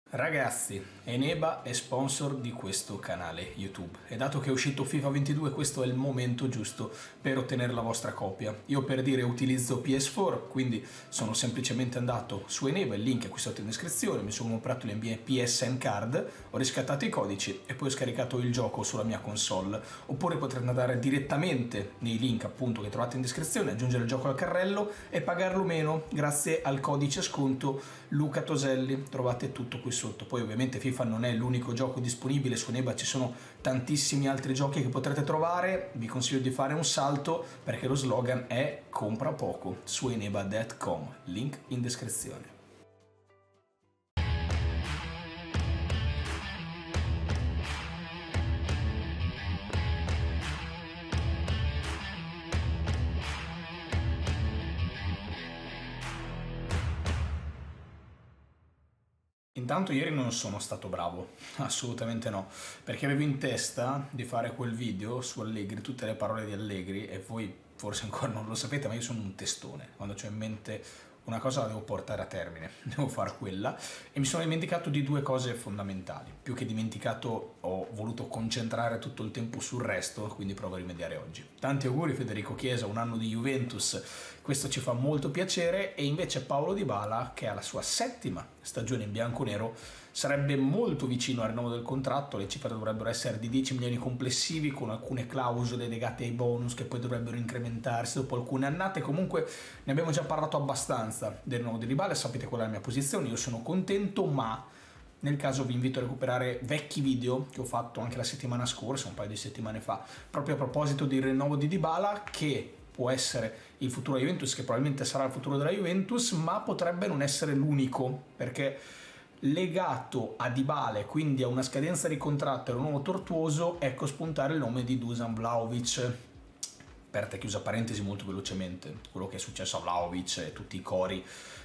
Ragazzi, Eneba è sponsor di questo canale YouTube e dato che è uscito FIFA 22 questo è il momento giusto per ottenere la vostra copia. Io per dire utilizzo PS4, quindi sono semplicemente andato su Eneba, il link è qui sotto in descrizione, mi sono comprato le mie PSN card, ho riscattato i codici e poi ho scaricato il gioco sulla mia console. Oppure potrete andare direttamente nei link appunto che trovate in descrizione, aggiungere il gioco al carrello e pagarlo meno grazie al codice sconto Luca Toselli, trovate tutto qui sotto. Poi ovviamente FIFA non è l'unico gioco disponibile, su Eneba ci sono tantissimi altri giochi che potrete trovare, vi consiglio di fare un salto perché lo slogan è compra poco su eneba.com, link in descrizione. Intanto ieri non sono stato bravo, assolutamente no, perché avevo in testa di fare quel video su Allegri, tutte le parole di Allegri, e voi forse ancora non lo sapete, ma io sono un testone, quando ho in mente una cosa la devo portare a termine, devo fare quella, e mi sono dimenticato di due cose fondamentali. Più che dimenticato ho voluto concentrare tutto il tempo sul resto, quindi provo a rimediare oggi. Tanti auguri Federico Chiesa, un anno di Juventus, questo ci fa molto piacere, e invece Paulo Dybala, che ha la sua settima stagione in bianconero, sarebbe molto vicino al rinnovo del contratto, le cifre dovrebbero essere di 10 milioni complessivi con alcune clausole legate ai bonus che poi dovrebbero incrementarsi dopo alcune annate. Comunque ne abbiamo già parlato abbastanza del rinnovo di Dybala, sapete qual è la mia posizione, io sono contento, ma nel caso vi invito a recuperare vecchi video che ho fatto anche la settimana scorsa, un paio di settimane fa, proprio a proposito del rinnovo di Dybala, che può essere il futuro della Juventus, che probabilmente sarà il futuro della Juventus, ma potrebbe non essere l'unico, perché legato a Dybala, quindi a una scadenza di contratto e a un nuovo tortuoso, ecco spuntare il nome di Dusan Vlahovic. Aperta e chiusa parentesi molto velocemente, quello che è successo a Vlahovic e tutti i cori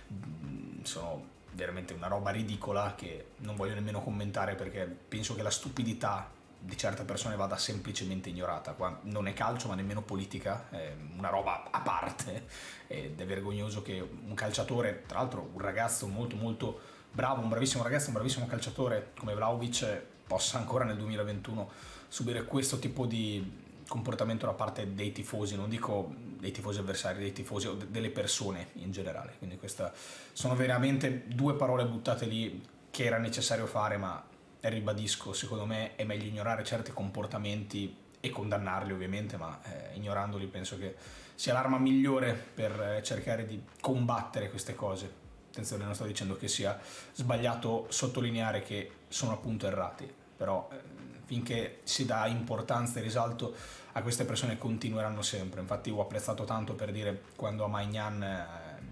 sono veramente una roba ridicola che non voglio nemmeno commentare, perché penso che la stupidità di certe persone vada semplicemente ignorata. Qua non è calcio ma nemmeno politica, è una roba a parte, ed è vergognoso che un calciatore, tra l'altro un ragazzo molto bravo, un bravissimo ragazzo, un bravissimo calciatore come Vlahovic, possa ancora nel 2021 subire questo tipo di comportamento da parte dei tifosi, non dico dei tifosi avversari, dei tifosi o delle persone in generale. Quindi queste sono veramente due parole buttate lì che era necessario fare, ma ribadisco, secondo me è meglio ignorare certi comportamenti e condannarli ovviamente, ma ignorandoli penso che sia l'arma migliore per cercare di combattere queste cose. Attenzione, non sto dicendo che sia sbagliato sottolineare che sono appunto errati, però finché si dà importanza e risalto a queste persone continueranno sempre. Infatti ho apprezzato tanto, per dire, quando a Maignan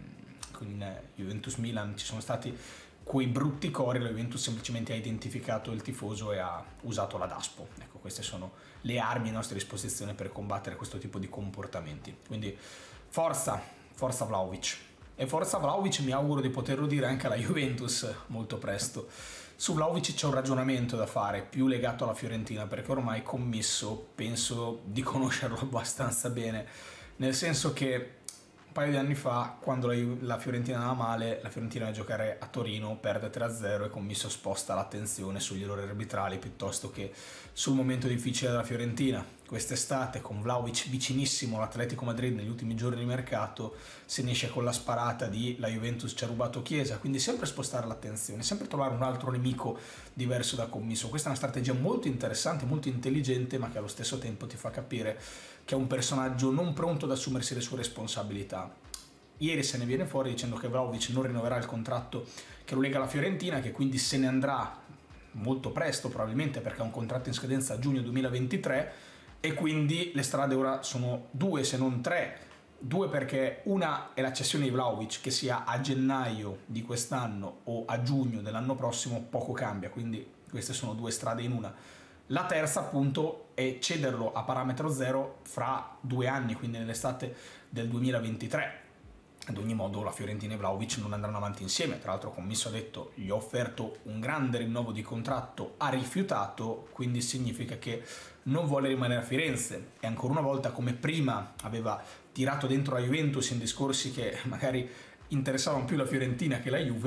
con Juventus Milan ci sono stati quei brutti cori, la Juventus semplicemente ha identificato il tifoso e ha usato la DASPO. Ecco, queste sono le armi a nostra disposizione per combattere questo tipo di comportamenti. Quindi forza Vlahovic. E forza Vlahovic, mi auguro di poterlo dire anche alla Juventus molto presto. Su Vlahovic c'è un ragionamento da fare, più legato alla Fiorentina, perché ormai Commisso penso di conoscerlo abbastanza bene, nel senso che un paio di anni fa, quando la Fiorentina andava male, la Fiorentina va a giocare a Torino, perde 3-0 e Commisso sposta l'attenzione sugli errori arbitrali piuttosto che sul momento difficile della Fiorentina. Quest'estate, con Vlahovic vicinissimo all'Atletico Madrid negli ultimi giorni di mercato, se ne esce con la sparata di la Juventus ci ha rubato Chiesa, quindi sempre spostare l'attenzione, sempre trovare un altro nemico diverso da Commisso. Questa è una strategia molto interessante, molto intelligente, ma che allo stesso tempo ti fa capire che è un personaggio non pronto ad assumersi le sue responsabilità. Ieri se ne viene fuori dicendo che Vlahovic non rinnoverà il contratto che lo lega alla Fiorentina, che quindi se ne andrà molto presto probabilmente perché ha un contratto in scadenza a giugno 2023, e quindi le strade ora sono due se non tre. Due perché una è la cessione di Vlahovic, che sia a gennaio di quest'anno o a giugno dell'anno prossimo poco cambia, quindi queste sono due strade in una. La terza appunto è cederlo a parametro zero fra 2 anni, quindi nell'estate del 2023. Ad ogni modo la Fiorentina e Vlahovic non andranno avanti insieme. Tra l'altro Commisso ha detto gli ho offerto un grande rinnovo di contratto, ha rifiutato, quindi significa che non vuole rimanere a Firenze. E ancora una volta, come prima aveva tirato dentro la Juventus in discorsi che magari interessavano più la Fiorentina che la Juve,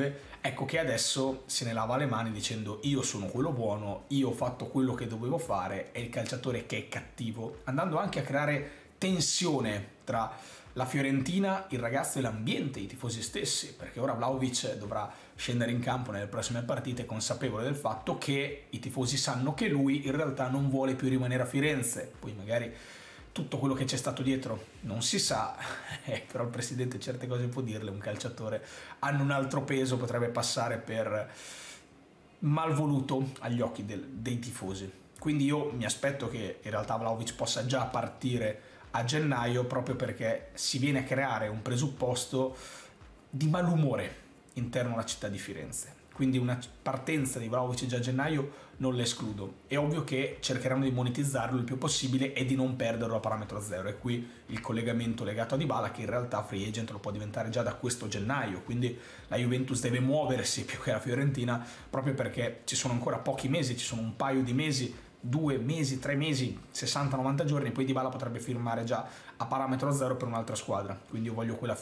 Ecco che adesso se ne lava le mani dicendo io sono quello buono, io ho fatto quello che dovevo fare, è il calciatore che è cattivo, andando anche a creare tensione tra la Fiorentina, il ragazzo e l'ambiente, i tifosi stessi, perché ora Vlahovic dovrà scendere in campo nelle prossime partite consapevole del fatto che i tifosi sanno che lui in realtà non vuole più rimanere a Firenze, poi magari tutto quello che c'è stato dietro non si sa, però il presidente certe cose può dirle, un calciatore hanno un altro peso, potrebbe passare per malvoluto agli occhi dei tifosi. Quindi io mi aspetto che in realtà Vlahovic possa già partire a gennaio, proprio perché si viene a creare un presupposto di malumore interno alla città di Firenze. Quindi una partenza di Vlahovic già a gennaio non l'escludo. È ovvio che cercheranno di monetizzarlo il più possibile e di non perderlo a parametro zero. E qui il collegamento legato a Dybala, che in realtà free agent lo può diventare già da questo gennaio. Quindi la Juventus deve muoversi più che la Fiorentina, proprio perché ci sono ancora pochi mesi, ci sono un paio di mesi, 2 mesi, 3 mesi, 60-90 giorni, poi Dybala potrebbe firmare già a parametro zero per un'altra squadra. Quindi io voglio quella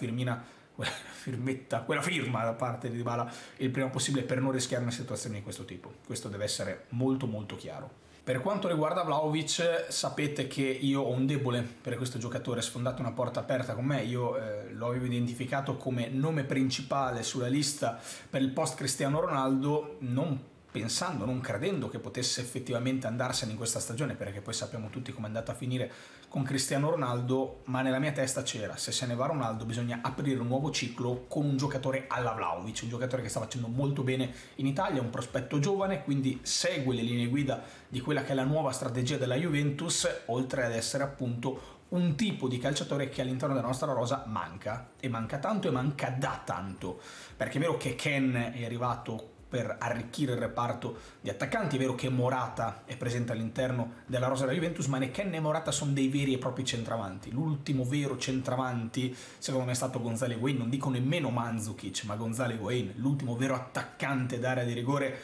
firma da parte di Dybala il prima possibile per non rischiare una situazione di questo tipo. Questo deve essere molto molto chiaro. Per quanto riguarda Vlahovic, sapete che io ho un debole per questo giocatore, sfondate una porta aperta con me, io lo avevo identificato come nome principale sulla lista per il post Cristiano Ronaldo, non credendo che potesse effettivamente andarsene in questa stagione, perché poi sappiamo tutti come è andata a finire con Cristiano Ronaldo, ma nella mia testa c'era, se se ne va Ronaldo bisogna aprire un nuovo ciclo con un giocatore alla Vlahovic, un giocatore che sta facendo molto bene in Italia, un prospetto giovane, quindi segue le linee guida di quella che è la nuova strategia della Juventus, oltre ad essere appunto un tipo di calciatore che all'interno della nostra rosa manca, e manca tanto e manca da tanto, perché è vero che Ken è arrivato per arricchire il reparto di attaccanti, è vero che Morata è presente all'interno della rosa della Juventus, ma né Ken né Morata sono dei veri e propri centravanti. L'ultimo vero centravanti secondo me è stato Gonzalo Higuaín, non dico nemmeno Mandzukic, ma Gonzalo Higuaín, l'ultimo vero attaccante d'area di rigore,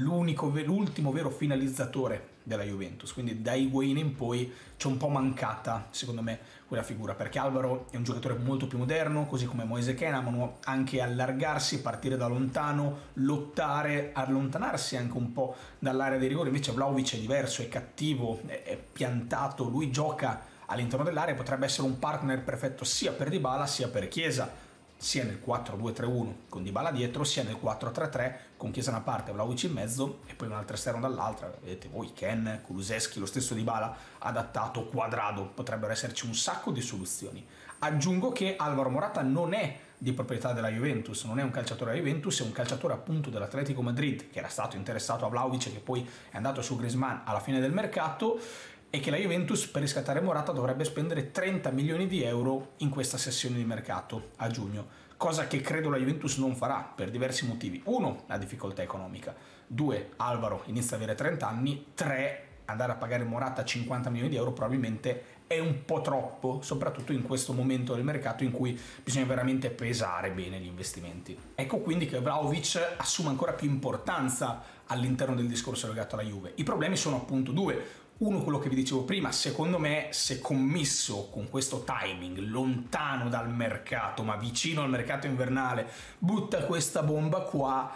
l'ultimo vero finalizzatore della Juventus. Quindi da Higuaín in poi c'è un po' mancata secondo me quella figura, perché Alvaro è un giocatore molto più moderno, così come Moise Kean, amano anche allargarsi, partire da lontano, lottare, allontanarsi anche un po' dall'area di rigore. Invece Vlahovic è diverso, è cattivo, è piantato, lui gioca all'interno dell'area, potrebbe essere un partner perfetto sia per Dybala sia per Chiesa, sia nel 4-2-3-1 con Dybala dietro, sia nel 4-3-3 con Chiesa da una parte, Vlahovic in mezzo e poi un altro esterno dall'altra. Vedete voi, Ken, Kulusevski, lo stesso Dybala adattato, quadrado, potrebbero esserci un sacco di soluzioni. Aggiungo che Alvaro Morata non è di proprietà della Juventus, non è un calciatore della Juventus, è un calciatore appunto dell'Atletico Madrid, che era stato interessato a Vlahovic e che poi è andato su Griezmann alla fine del mercato, e che la Juventus per riscattare Morata dovrebbe spendere 30 milioni di euro in questa sessione di mercato a giugno, cosa che credo la Juventus non farà per diversi motivi. 1, la difficoltà economica. 2, Alvaro inizia ad avere 30 anni. 3, andare a pagare Morata 50 milioni di euro probabilmente è un po' troppo, soprattutto in questo momento del mercato in cui bisogna veramente pesare bene gli investimenti. Ecco quindi che Vlahovic assume ancora più importanza all'interno del discorso legato alla Juve. I problemi sono appunto 2. Uno, quello che vi dicevo prima, secondo me se commesso con questo timing, lontano dal mercato ma vicino al mercato invernale, butta questa bomba qua,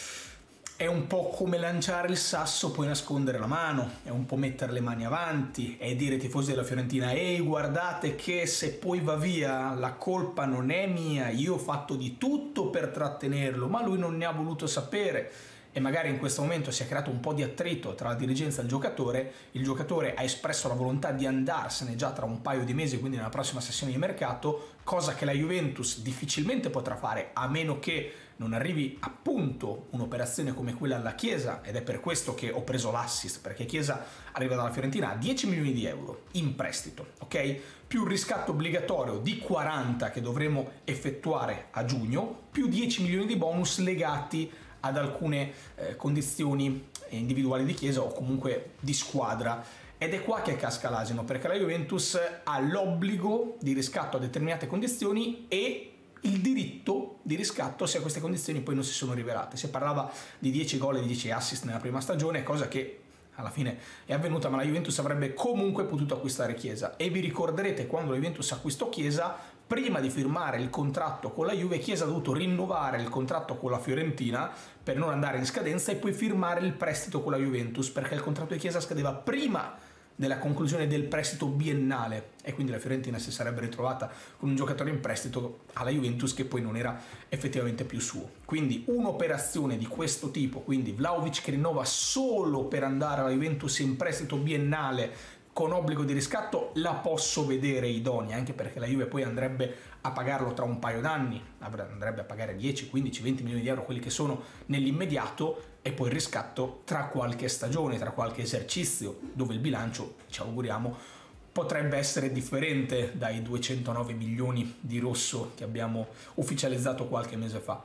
è un po' come lanciare il sasso poi nascondere la mano, è un po' mettere le mani avanti, è dire ai tifosi della Fiorentina ehi guardate che se poi va via la colpa non è mia, io ho fatto di tutto per trattenerlo ma lui non ne ha voluto sapere. E magari in questo momento si è creato un po' di attrito tra la dirigenza e il giocatore ha espresso la volontà di andarsene già tra un paio di mesi, quindi nella prossima sessione di mercato, cosa che la Juventus difficilmente potrà fare a meno che non arrivi appunto un'operazione come quella alla Chiesa, ed è per questo che ho preso l'assist, perché Chiesa arriva dalla Fiorentina a 10 milioni di euro in prestito, ok? Più il riscatto obbligatorio di 40 che dovremo effettuare a giugno, più 10 milioni di bonus legati ad alcune condizioni individuali di Chiesa o comunque di squadra. Ed è qua che casca l'asino, perché la Juventus ha l'obbligo di riscatto a determinate condizioni e il diritto di riscatto se queste condizioni poi non si sono rivelate. Si parlava di 10 gol e 10 assist nella prima stagione, cosa che alla fine è avvenuta, ma la Juventus avrebbe comunque potuto acquistare Chiesa. E vi ricorderete quando la Juventus acquistò Chiesa, prima di firmare il contratto con la Juve, Chiesa ha dovuto rinnovare il contratto con la Fiorentina per non andare in scadenza e poi firmare il prestito con la Juventus, perché il contratto di Chiesa scadeva prima della conclusione del prestito biennale e quindi la Fiorentina si sarebbe ritrovata con un giocatore in prestito alla Juventus che poi non era effettivamente più suo. Quindi un'operazione di questo tipo, quindi Vlahovic che rinnova solo per andare alla Juventus in prestito biennale con obbligo di riscatto, la posso vedere idonea, anche perché la Juve poi andrebbe a pagarlo tra un paio d'anni, andrebbe a pagare 10, 15, 20 milioni di euro, quelli che sono nell'immediato, e poi il riscatto tra qualche stagione, tra qualche esercizio, dove il bilancio, ci auguriamo, potrebbe essere differente dai 209 milioni di rosso che abbiamo ufficializzato qualche mese fa.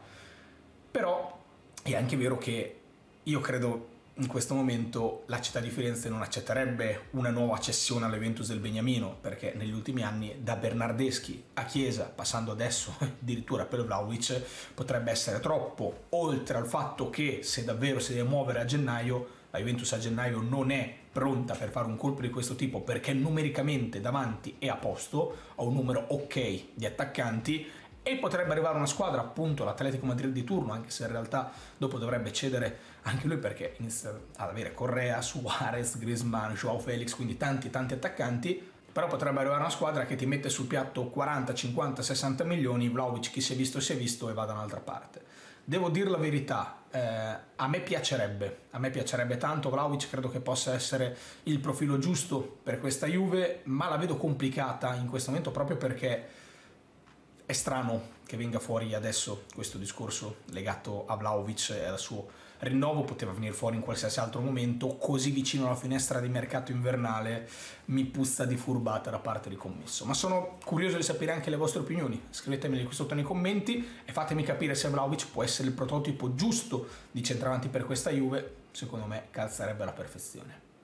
Però è anche vero che io credo in questo momento la città di Firenze non accetterebbe una nuova cessione all'Juventus del Beniamino, perché negli ultimi anni da Bernardeschi a Chiesa, passando adesso addirittura per Vlahovic, potrebbe essere troppo, oltre al fatto che se davvero si deve muovere a gennaio, la Juventus a gennaio non è pronta per fare un colpo di questo tipo, perché numericamente davanti è a posto, ha un numero ok di attaccanti, e potrebbe arrivare una squadra, appunto l'Atletico Madrid di turno, anche se in realtà dopo dovrebbe cedere anche lui, perché inizia ad avere Correa, Suarez, Griezmann, Joao Felix, quindi tanti attaccanti. Però potrebbe arrivare una squadra che ti mette sul piatto 40, 50, 60 milioni, Vlahovic chi si è visto e va da un'altra parte. Devo dire la verità, a me piacerebbe tanto Vlahovic, credo che possa essere il profilo giusto per questa Juve, ma la vedo complicata in questo momento proprio perché è strano che venga fuori adesso questo discorso legato a Vlahovic e al suo rinnovo, poteva venire fuori in qualsiasi altro momento, così vicino alla finestra di mercato invernale mi puzza di furbata da parte del commesso. Ma sono curioso di sapere anche le vostre opinioni, scrivetemele qui sotto nei commenti e fatemi capire se Vlahovic può essere il prototipo giusto di centravanti per questa Juve. Secondo me calzerebbe alla perfezione.